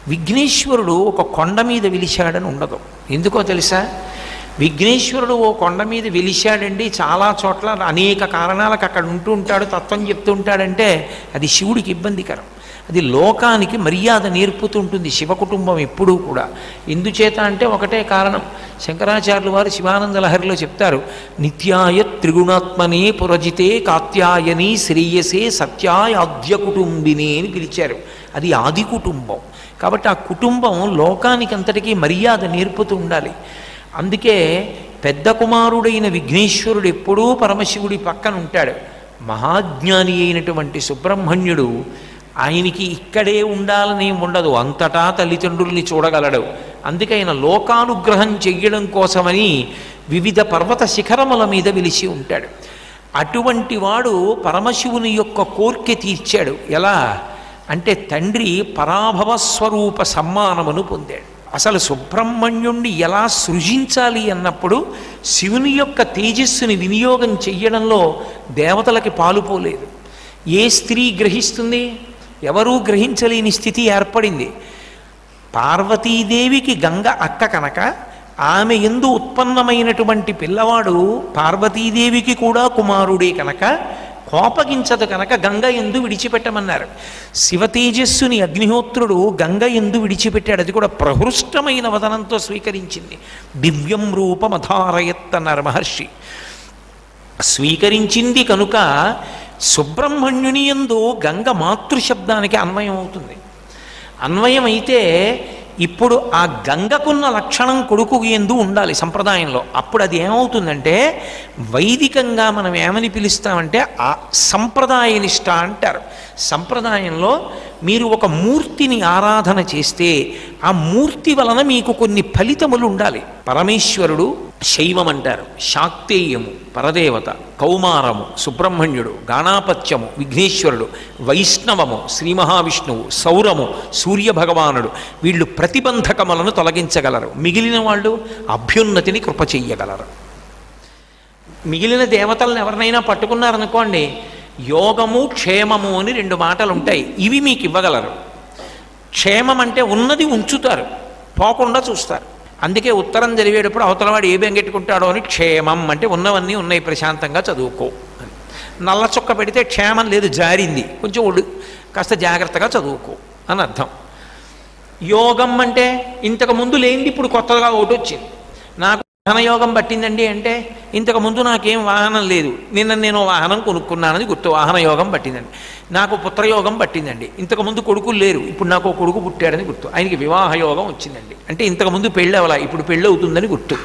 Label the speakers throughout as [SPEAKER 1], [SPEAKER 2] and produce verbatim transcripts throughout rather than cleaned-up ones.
[SPEAKER 1] విఘ్నేశ్వరుడు ఒక కొండ మీద వెలిశాడని ఉండదు. ఎందుకో తెలుసా? విఘ్నేశ్వరుడు ఓ కొండ మీద వెలిశాడండి, చాలా చోట్ల అనేక కారణాలకు అక్కడ ఉంటూ ఉంటాడు, తత్వం చెప్తూ ఉంటాడంటే అది శివుడికి ఇబ్బందికరం. అది లోకానికి మర్యాద నేర్పుతుంటుంది శివ కుటుంబం ఎప్పుడూ కూడా. ఎందుచేత అంటే ఒకటే కారణం. శంకరాచార్యులు వారు శివానంద లహరిలో చెప్తారు, నిత్యాయ త్రిగుణాత్మనే పురజితే కాత్యాయని శ్రేయసే సత్యాయ ఆద్య కుటుంబిని అని పిలిచారు. అది ఆది కుటుంబం. కాబట్టి ఆ కుటుంబం లోకానికి అంతటికీ మర్యాద నేర్పుతూ ఉండాలి. అందుకే పెద్ద కుమారుడైన విఘ్నేశ్వరుడు ఎప్పుడూ పరమశివుడి పక్కన ఉంటాడు. మహాజ్ఞాని అయినటువంటి సుబ్రహ్మణ్యుడు ఆయనకి ఇక్కడే ఉండాలని ఉండదు, అంతటా తల్లిదండ్రుల్ని చూడగలడు. అందుకే ఆయన లోకానుగ్రహం చెయ్యడం కోసమని వివిధ పర్వత శిఖరముల మీద వెలిసి ఉంటాడు. అటువంటి వాడు పరమశివుని యొక్క కోర్కె తీర్చాడు. ఎలా అంటే తండ్రి పరాభవ స్వరూప సమ్మానమును పొందాడు. అసలు సుబ్రహ్మణ్యుణ్ణి ఎలా సృజించాలి అన్నప్పుడు శివుని యొక్క తేజస్సుని వినియోగం చెయ్యడంలో దేవతలకి పాలుపోలేదు. ఏ స్త్రీ గ్రహిస్తుంది? ఎవరూ గ్రహించలేని స్థితి ఏర్పడింది. పార్వతీదేవికి గంగ అక్క కనుక ఆమె యందు ఉత్పన్నమైనటువంటి పిల్లవాడు పార్వతీదేవికి కూడా కుమారుడే కనుక కోపగించదు కనుక గంగ యందు విడిచిపెట్టమన్నారు. శివతేజస్సుని అగ్నిహోత్రుడు గంగ యందు విడిచిపెట్టాడు. అది కూడా ప్రహృష్టమైన వదనంతో స్వీకరించింది. దివ్యం రూపమధారయత్ అన్నారు మహర్షి. స్వీకరించింది కనుక సుబ్రహ్మణ్యుని యందు గంగ మాతృశబ్దానికి అన్వయం అవుతుంది. అన్వయం అయితే ఇప్పుడు ఆ గంగకున్న లక్షణం కొడుకు యందు ఉండాలి సంప్రదాయంలో. అప్పుడు అది ఏమవుతుందంటే వైదికంగా మనం ఏమని పిలుస్తామంటే ఆ సంప్రదాయ నిష్ట అంటారు. సంప్రదాయంలో మీరు ఒక మూర్తిని ఆరాధన చేస్తే ఆ మూర్తి వలన మీకు కొన్ని ఫలితములు ఉండాలి. పరమేశ్వరుడు శైవం అంటారు, శాక్తేయము పరదేవత, కౌమారము సుబ్రహ్మణ్యుడు, గాణాపత్యము విఘ్నేశ్వరుడు, వైష్ణవము శ్రీ మహావిష్ణువు, సౌరము సూర్యభగవానుడు. వీళ్ళు ప్రతిబంధకములను తొలగించగలరు. మిగిలిన వాళ్ళు అభ్యున్నతిని కృప చెయ్యగలరు. మిగిలిన దేవతలను ఎవరినైనా పట్టుకున్నారనుకోండి, యోగము క్షేమము అని రెండు మాటలు ఉంటాయి. ఇవి మీకు ఇవ్వగలరు. క్షేమం అంటే ఉన్నది ఉంచుతారు, పోకుండా చూస్తారు. అందుకే ఉత్తరం చదివేటప్పుడు అవతలవాడు ఏ బెంగెట్టుకుంటాడో అని క్షేమం అంటే ఉన్నవన్నీ ఉన్నాయి ప్రశాంతంగా చదువుకో అని. నల్ల చొక్క పెడితే క్షేమం లేదు, జారింది, కొంచెం ఒడు కాస్త జాగ్రత్తగా చదువుకో అని అర్థం. యోగం అంటే ఇంతకుముందు లేనిది ఇప్పుడు కొత్తగా ఒకటి వచ్చింది. నాకు వాహన యోగం పట్టిందండి అంటే ఇంతకుముందు నాకేం వాహనం లేదు, నిన్న నేను వాహనం కొనుక్కున్నానని గుర్తు, వాహన యోగం పట్టిందండి. నాకు పుత్రయోగం పట్టిందండి, ఇంతకుముందు కొడుకులు లేరు, ఇప్పుడు నాకు కొడుకు పుట్టాడని గుర్తు. ఆయనకి వివాహ యోగం వచ్చిందండి అంటే ఇంతకుముందు పెళ్ళి అవలా, ఇప్పుడు పెళ్ళి అవుతుందని గుర్తు.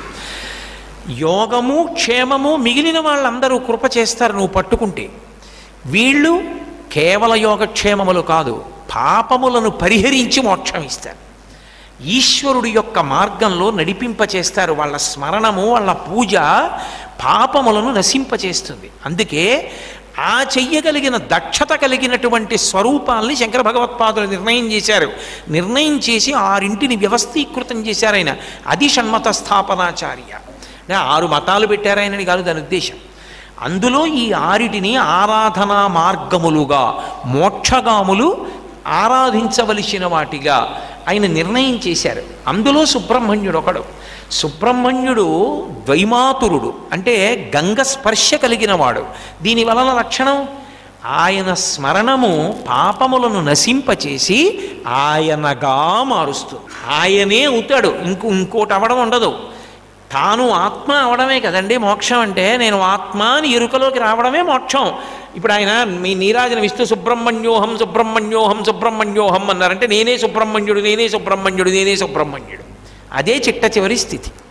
[SPEAKER 1] యోగము క్షేమము మిగిలిన వాళ్ళందరూ కృప చేస్తారు నువ్వు పట్టుకుంటే. వీళ్ళు కేవల యోగక్షేమములు కాదు, పాపములను పరిహరించి మోక్షం ఇస్తారు. ఈశ్వరుడి యొక్క మార్గంలో నడిపింపచేస్తారు. వాళ్ళ స్మరణము వాళ్ళ పూజ పాపములను నశింపచేస్తుంది. అందుకే ఆ చెయ్యగలిగిన దక్షత కలిగినటువంటి స్వరూపాల్ని శంకర భగవత్పాదులు నిర్ణయం చేశారు. నిర్ణయం చేసి ఆరింటిని వ్యవస్థీకృతం చేశారు ఆయన. అది షణ్మత స్థాపనాచార్య. ఆరు మతాలు పెట్టారాయనని కాదు దాని ఉద్దేశం. అందులో ఈ ఆరిటిని ఆరాధనా మార్గములుగా, మోక్షగాములు ఆరాధించవలసిన వాటిగా ఆయన నిర్ణయం చేశారు. అందులో సుబ్రహ్మణ్యుడు ఒకడు. సుబ్రహ్మణ్యుడు ద్వైమాతురుడు అంటే గంగ స్పర్శ కలిగిన వాడు. దీని వలన లక్షణం ఆయన స్మరణము పాపములను నశింపచేసి ఆయనగా మారుస్తుంది. ఆయనే అవుతాడు, ఇంకో ఇంకోటి అవడం ఉండదు. తాను ఆత్మ అవడమే కదండి మోక్షం అంటే. నేను ఆత్మ అని ఎరుకలోకి రావడమే మోక్షం. ఇప్పుడు ఆయన మీ నీరాజన విస్తూ సుబ్రహ్మణ్యోహం సుబ్రహ్మణ్యోహం సుబ్రహ్మణ్యోహం అన్నారంటే నేనే సుబ్రహ్మణ్యుడు నేనే సుబ్రహ్మణ్యుడు నేనే సుబ్రహ్మణ్యుడు. అదే చిట్ట చివరి స్థితి.